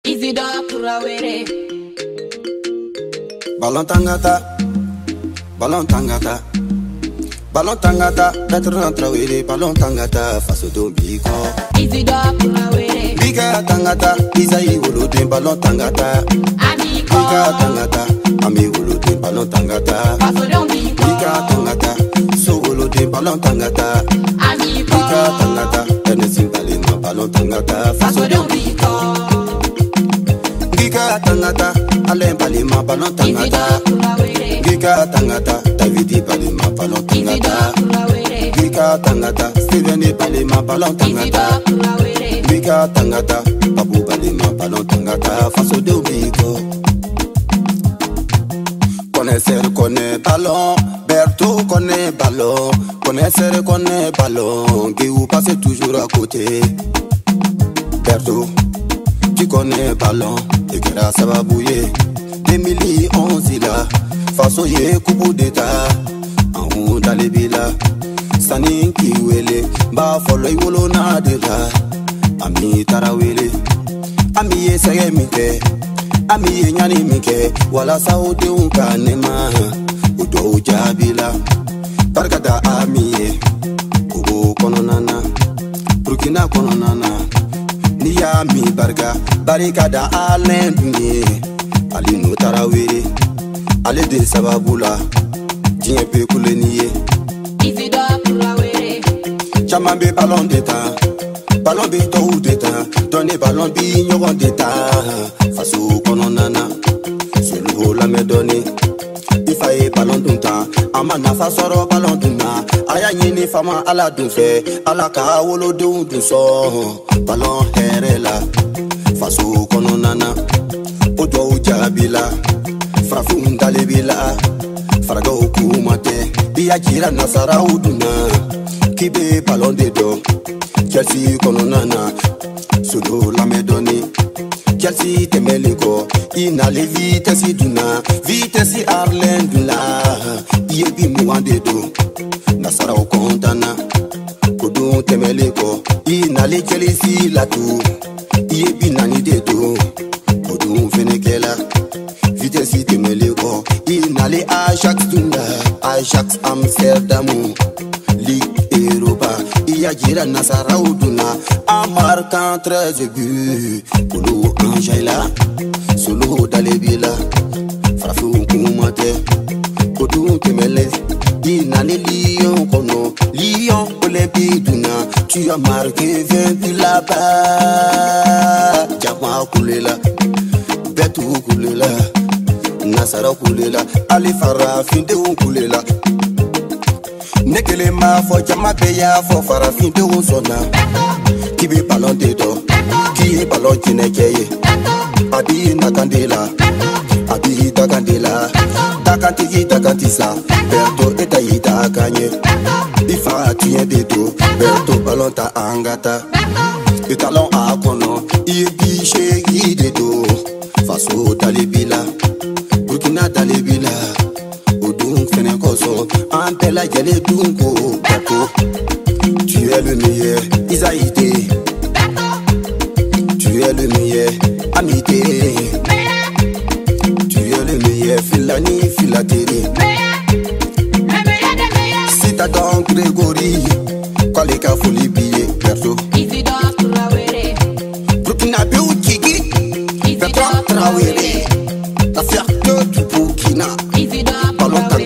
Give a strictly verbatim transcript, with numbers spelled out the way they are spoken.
Isidore Traoré. Ballon Tangata, Ballon Tangata, Ballon Tangata, Bertrand Traoré, Ballon Tangata, face au Dombico. Isidore Traoré. Bika Tangata, Isaïe Wolotin, Ballon Tangata. Amico. Bika Tangata, Ami Wolotin, Ballon Tangata. Face au Dombico. Bika Tangata, So Wolotin, Ballon Tangata. Amico. Bika Tangata, Enesim Balima, Ballon Tangata, face au Dombico. Bika Tangata, Alain Balima, Ballon Tangata. Bika Tangata, Davidi Balima, Ballon Tangata. Bika Tangata, Steven Balima, Ballon Tangata. Bika Tangata, Babu Balima, Ballon Tangata, face au Dombico. Connaisseur connaît ballon, Berto connaît ballon, connaisseur connaît ballon, Guéou passe toujours à côté. Berto, tu connais ballon, et grâce à Babouye, deux mille onze il a, façonné coupe d'état, en haut dans les villas, Sani Kiwele, Ba Folo Iwolo Nadela, Ami Tarawele, Ami Esege Mike, Ami Nyani Mike, Wala Saudi Unkanema, Udo Jabila, Barkada Ami, Ugo Kononana, Burkina Kononana, Niyami Barga, Barikada Alain Dunye, Alino Tarawele, Ale de Sababula, Diepe Kouleniye, Isidore Traoré. Chamambe ballon d'état, ballon béton d'état, donnez ballon bignon d'état, face au Kononana, Solo la me donné, il faille ballon d'un temps, Amana fasoro ballon d'un temps, Aya yini fama ala d'un fait, ala ka wolo d'un d'un son, ballon herela, face au Kononana, Odo Jabila, Frafum Dalebila, Frago Kumate, Biakira Nasara Uduna, Kibe ballon de do, Chelsea Kononana, Solo la me donné, Chelsea Temeliko, Ina le vitesse duna, vitesse Arlen dula, Yebi Mouande do, Nasara Kontana, Kodun Temeliko, Ina le Chelsea Latu, Yebi Nani de do, Kodun Fenekela, vitesse Temeliko, Ina le Ajax duna, Ajax Amsterdam, Ligue Europa, Iyajira Nasara Uduna, a marquant treize buts, Kolo Anjaila, Solo Dalebila, Frafou Koumate, Kodou Temele, Inane Lyon Kono, Lyon Olympique Duna, tu as marqué vingt là-bas, Diamant Koulela, Betou Koulela, Nasara Koulela, Ali Farah Findou Koulela. Nekele ma fo jama beya fo farafin de wosona Kibe ballon de do Ki ballon tinekeye Abi nakandela Abi takandela Takanti takantisa Berto eta ita kanye Ifa tien de do Berto ballon ta angata Le talon a kono Ibi shegi de do Faso dalebila Burkina dalebila Odun Fenekoso, Antela Yele Dunko, Bako. Tu es le meilleur, Isaïté. Tu es le meilleur, Amité. Tu es le meilleur, Filani, Filatéri. Citadin Grégory, Kwaleka Folibiye, Berto. Isidore Traoré. Burkina Béou Kiki, Bertrand Traoré. La fierté du Burkina. Isidore Ballon